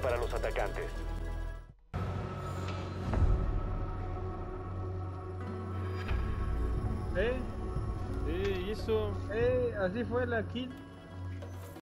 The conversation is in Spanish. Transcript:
para los atacantes. ¿Y eso? Así fue la kill.